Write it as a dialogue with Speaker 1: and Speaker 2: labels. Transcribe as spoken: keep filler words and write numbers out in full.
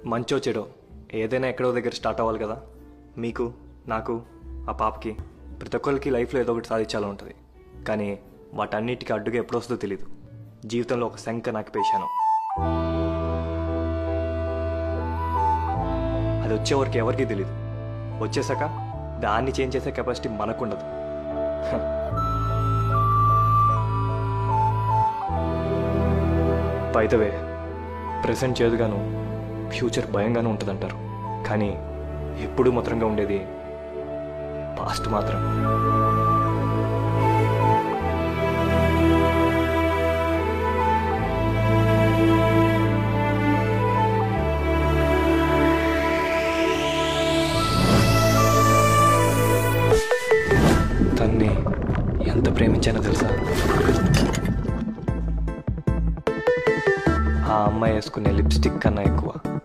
Speaker 1: మంచో చెడో ఏదైనా ఎక్కడో దగ్గర స్టార్ట్ అవ్వాలి కదా. మీకు, నాకు, ఆ పాపకి, ప్రతి ఒక్కరికి లైఫ్లో ఏదో ఒకటి సాధించాలని ఉంటుంది. కానీ వాటన్నిటికీ అడ్డుగా ఎప్పుడు వస్తుందో తెలీదు. జీవితంలో ఒక శంక నాకు పేశాను. అది వచ్చేవరకు ఎవరికీ తెలీదు. వచ్చేసాక దాన్ని చేంజ్ చేసే కెపాసిటీ మనకుండదు. బైదవే, ప్రెసెంట్ చేదుగాను, ఫ్యూచర్ భయంగానూ ఉంటుందంటారు. కానీ ఎప్పుడూ మాత్రంగా ఉండేది పాస్ట్ మాత్రం. తన్ని ఎంత ప్రేమించానో తెలుసా? ఆ అమ్మాయి వేసుకునే లిప్స్టిక్ కన్నా ఎక్కువ